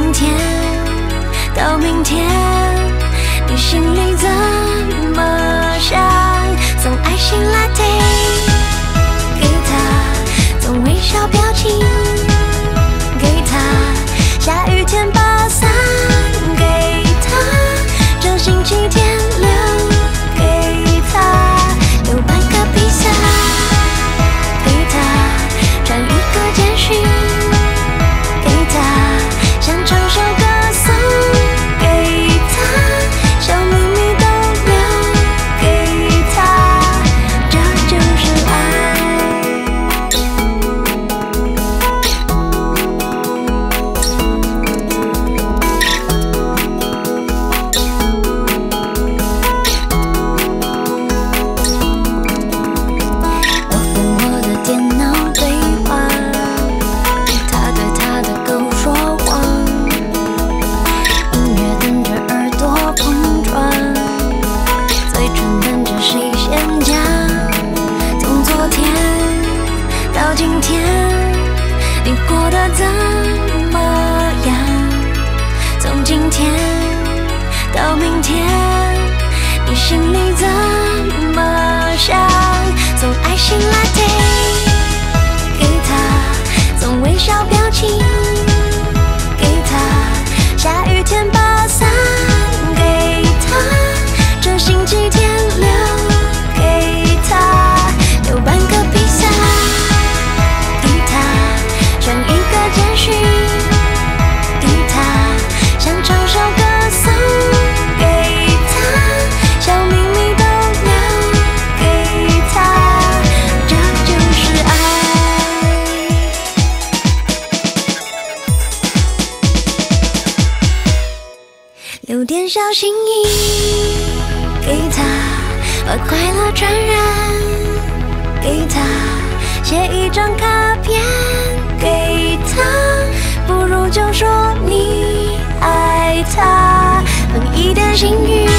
今天到明天，你心里怎么想？送爱心 latte 给他，送微笑表情给他，下雨天把伞给他，这星期天留给他，有半个披萨给他，传一个简讯给他，想唱首歌送给他，小秘密都留给他，这就是爱。我跟我的电脑对话，他对他的狗说谎，音乐跟着耳朵碰撞，嘴唇等着谁先讲。从昨天到今天，你过得怎么样？从今天到明天，你心里怎么想？送爱心 latte 给他，送微笑表情给他，下雨天把伞给他，这星期天留给他，有半个披萨给他，传一个简讯给他，想唱首歌送给他，小秘密都留给他，这就是爱。留点小心意给他，把快乐传染给他，写一张卡片给他，不如就说你爱他，分一点幸运